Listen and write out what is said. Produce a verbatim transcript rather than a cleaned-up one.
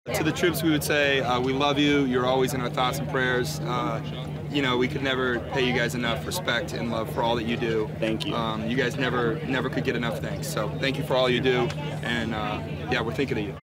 To the troops, we would say, uh, we love you. You're always in our thoughts and prayers. Uh, you know, we could never pay you guys enough respect and love for all that you do. Thank you. Um, you guys never, never could get enough thanks. So thank you for all you do, and uh, yeah, we're thinking of you.